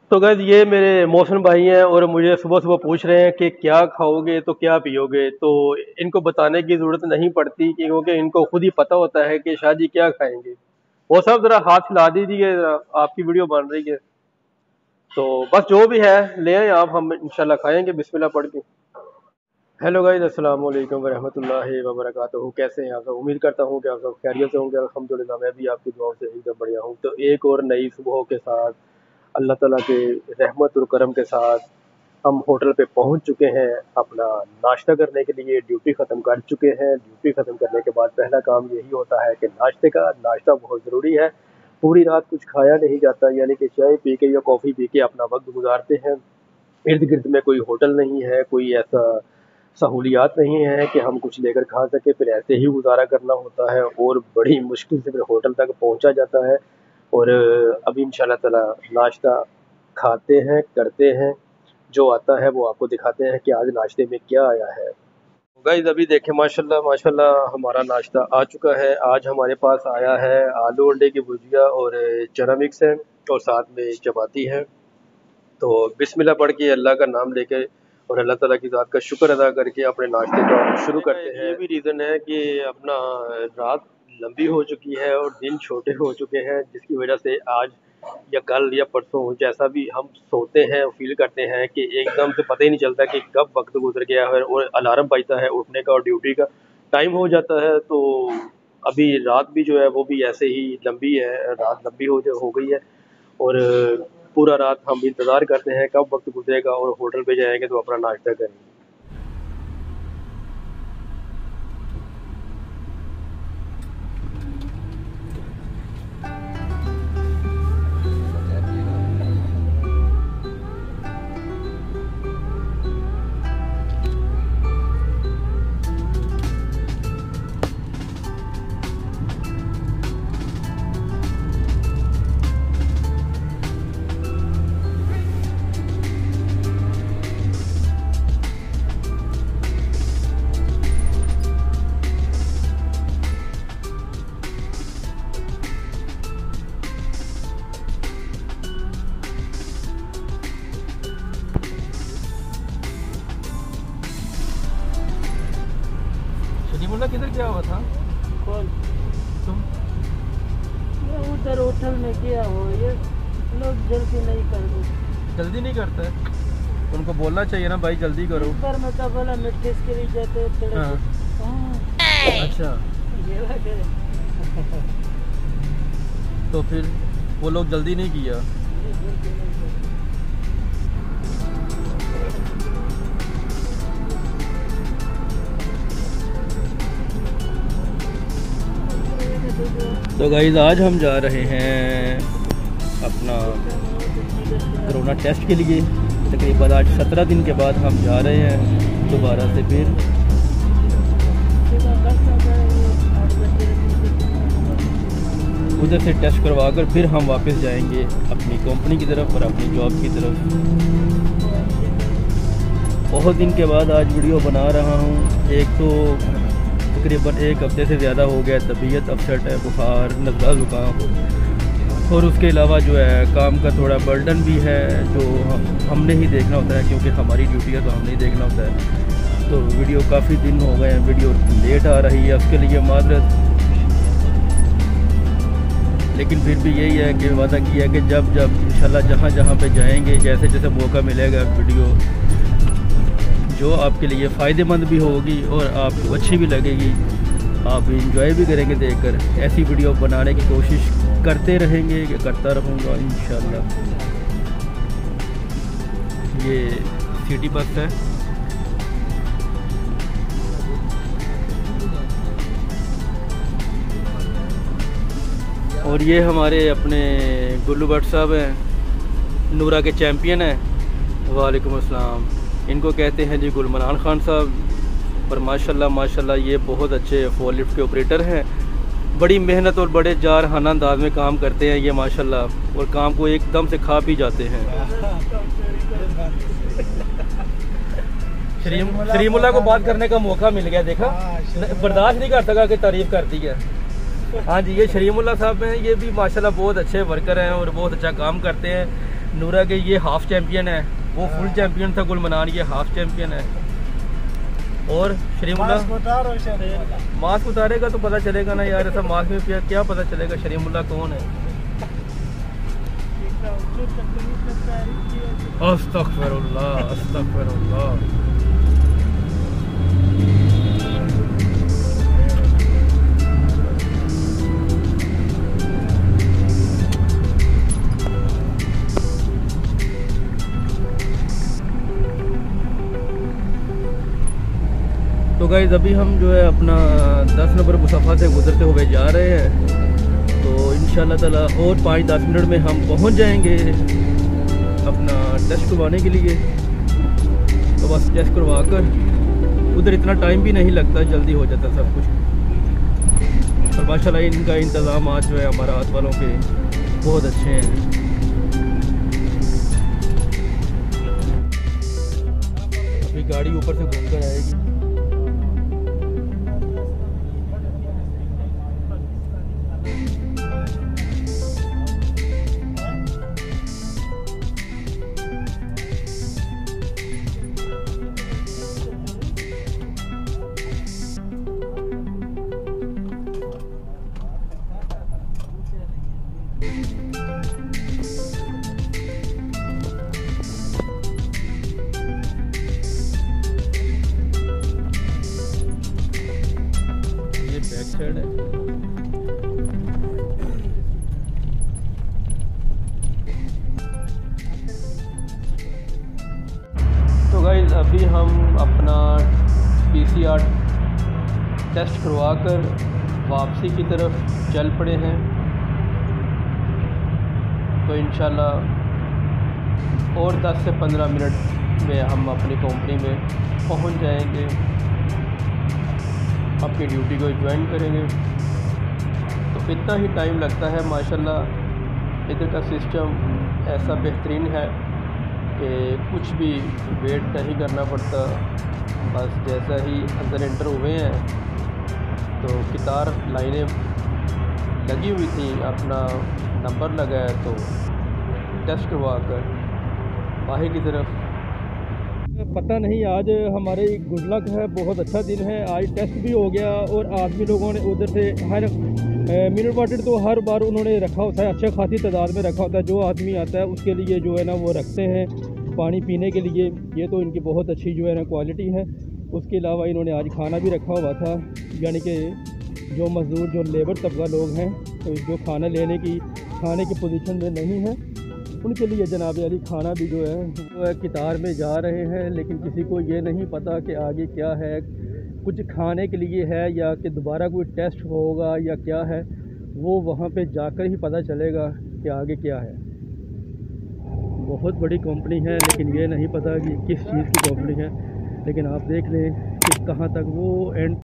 तो गाइस ये मेरे मोहसिन भाई हैं और मुझे सुबह सुबह पूछ रहे हैं कि क्या खाओगे तो क्या पियोगे। तो इनको बताने की ज़रूरत नहीं पड़ती क्योंकि इनको खुद ही पता होता है कि शादी क्या खाएंगे। वो सब ज़रा हाथ हिला दीजिए, ज़रा आपकी वीडियो बन रही है। तो बस जो भी है ले आए आप, हम इंशाल्लाह खाएंगे बिस्मिल्लाह पढ़ के। हेलो गाइस, अस्सलाम वालेकुम वरहमतुल्लाहि वबरकातुहू। कैसे हैं आप सब? उम्मीद करता हूँ कि आप सब खैरियत से होंगे। अल्हम्दुलिल्लाह मैं भी आपकी दुआओं से एकदम बढ़िया हूँ। तो एक और नई सुबह के साथ अल्लाह ताला के रहमत और करम के साथ हम होटल पे पहुंच चुके हैं। अपना नाश्ता करने के लिए ड्यूटी ख़त्म कर चुके हैं। ड्यूटी ख़त्म करने के बाद पहला काम यही होता है कि नाश्ता बहुत ज़रूरी है। पूरी रात कुछ खाया नहीं जाता, यानी कि चाय पी के या कॉफ़ी पी के अपना वक्त गुजारते हैं। इर्द गिर्द में कोई होटल नहीं है, कोई ऐसा सहूलियात नहीं है कि हम कुछ लेकर खा सके, फिर ऐसे ही गुजारा करना होता है और बड़ी मुश्किल से फिर होटल तक पहुंचा जाता है। और अभी इंशाल्लाह ताला नाश्ता खाते हैं, करते हैं। जो आता है वो आपको दिखाते हैं कि आज नाश्ते में क्या आया है। गाइस अभी देखें, माशाल्लाह माशाल्लाह हमारा नाश्ता आ चुका है। आज हमारे पास आया है आलू अंडे की भुजिया और चना मिक्स है और साथ में चपाती है। तो बिस्मिल्लाह पढ़ के अल्लाह का नाम लेके और अल्लाह ताला की ज़ात का शुक्र अदा करके अपने नाश्ते को शुरू करते हैं। ये भी रीज़न है कि अपना रात लंबी हो चुकी है और दिन छोटे हो चुके हैं, जिसकी वजह से आज या कल या परसों जैसा भी हम सोते हैं फील करते हैं कि एकदम से पता ही नहीं चलता कि कब वक्त गुजर गया है और अलार्म बजता है उठने का और ड्यूटी का टाइम हो जाता है। तो अभी रात भी जो है वो भी ऐसे ही लंबी है, रात लंबी हो गई है और पूरा रात हम इंतज़ार करते हैं कब वक्त गुजरेगा और होटल पे जाएंगे तो अपना नाश्ता करेंगे। शरीमुल्लाह किधर गया हुआ था? कौन? तुम? मैं उधर होटल में गया हो, ये लोग जल्दी नहीं करते। जल्दी नहीं करता है? उनको बोलना चाहिए ना भाई जल्दी करो। इस बार मैं तो बोला मैं टेस्ट के लिए जाते हैं। हाँ। अच्छा, ये लगे। तो फिर वो लोग जल्दी नहीं किया। तो गाइस आज हम जा रहे हैं अपना कोरोना टेस्ट के लिए। तकरीबन आज 17 दिन के बाद हम जा रहे हैं दोबारा से फिर। उधर से टेस्ट करवा कर फिर हम वापस जाएंगे अपनी कंपनी की तरफ और अपनी जॉब की तरफ। बहुत दिन के बाद आज वीडियो बना रहा हूँ। एक तो तकरीबन एक हफ्ते से ज़्यादा हो गया, तबीयत अपसेट है, बुखार, नज़ला, ज़ुकाम और उसके अलावा जो है काम का थोड़ा बर्डन भी है जो हमने ही देखना होता है क्योंकि हमारी ड्यूटी है तो हमने ही देखना होता है। तो वीडियो काफ़ी दिन हो गए हैं, वीडियो लेट आ रही है, उसके लिए माजरत। लेकिन फिर भी यही है कि वादा किया है कि जब जब इंशाल्लाह जहाँ जहाँ पे जाएंगे, जैसे जैसे मौका मिलेगा, वीडियो जो आपके लिए फ़ायदेमंद भी होगी और आपको अच्छी भी लगेगी, आप इंजॉय भी करेंगे देखकर, ऐसी वीडियो बनाने की कोशिश करते रहेंगे, करता रहूँगा इंशाल्लाह। ये सिटी बस है। और ये हमारे अपने गुल्लू भट्ट साहब हैं, नूरा के चैम्पियन हैं। वालेकुम अस्सलाम। इनको कहते हैं जी गुलमनान खान साहब। और माशाल्लाह माशाल्लाह ये बहुत अच्छे फोर लिफ्ट के ऑपरेटर हैं। बड़ी मेहनत और बड़े जारहाना अंदाज में काम करते हैं ये माशाल्लाह, और काम को एकदम से खा पी जाते हैं। शरीमुल्लाह को बात करने का मौका मिल गया, देखा, बर्दाश्त नहीं कर सका कि तारीफ कर दी है। हाँ जी, ये शरीमुल्लाह साहब हैं, ये भी माशाल्लाह बहुत अच्छे वर्कर हैं और बहुत अच्छा काम करते हैं। नूरा के ये हाफ चैम्पियन है, वो फुल चैम्पियन था। गुलमनान ये हाफ चैम्पियन है। और शरीमुल्ला मास्क उतारेगा तो पता चलेगा ना यार, ऐसा मास्क में क्या पता चलेगा शरीमुल्ला कौन है। अस्तगफिरुल्लाह अस्तगफिरुल्लाह। तो गाइस अभी हम जो है अपना 10 नंबर मुसाफा से गुजरते हुए जा रहे हैं। तो इंशाल्लाह ताला और 5-10 मिनट में हम पहुंच जाएंगे अपना टेस्ट करवाने के लिए। तो बस टेस्ट करवा कर, उधर इतना टाइम भी नहीं लगता, जल्दी हो जाता सब कुछ। और माशाल्लाह इनका इंतज़ाम आज जो है अमारात वालों के बहुत अच्छे हैं। अभी गाड़ी ऊपर से घूम कर आएगी। बैक साइड है। तो गाइस अभी हम अपना PCR टेस्ट करवा कर वापसी की तरफ चल पड़े हैं। तो इंशाल्लाह और 10 से 15 मिनट में हम अपनी कंपनी में पहुंच जाएंगे, अपनी ड्यूटी को ज्वाइन करेंगे। तो इतना ही टाइम लगता है। माशाल्लाह इधर का सिस्टम ऐसा बेहतरीन है कि कुछ भी वेट नहीं करना पड़ता। बस जैसा ही अंदर एंटर हुए हैं तो कतार लाइनें लगी हुई थी, अपना नंबर लगाया तो टेस्ट करवा कर बाहर की तरफ। पता नहीं आज हमारे गुड लक है, बहुत अच्छा दिन है। आज टेस्ट भी हो गया और आदमी लोगों ने उधर से हर मिनरल वाटर तो हर बार उन्होंने रखा होता है, अच्छा खासी तादाद में रखा होता है। जो आदमी आता है उसके लिए जो है ना वो रखते हैं पानी पीने के लिए। ये तो इनकी बहुत अच्छी जो है ना क्वालिटी है। उसके अलावा इन्होंने आज खाना भी रखा हुआ था, यानी कि जो मज़दूर जो लेबर तबका लोग हैं तो जो खाने की पोजीशन में नहीं है उनके लिए जनाब अली खाना भी जो है कतार में जा रहे हैं। लेकिन किसी को ये नहीं पता कि आगे क्या है, कुछ खाने के लिए है या कि दोबारा कोई टेस्ट होगा या क्या है, वो वहाँ पे जाकर ही पता चलेगा कि आगे क्या है। बहुत बड़ी कंपनी है लेकिन ये नहीं पता कि किस चीज़ की कंपनी है। लेकिन आप देख लें कि कहाँ तक वो एंड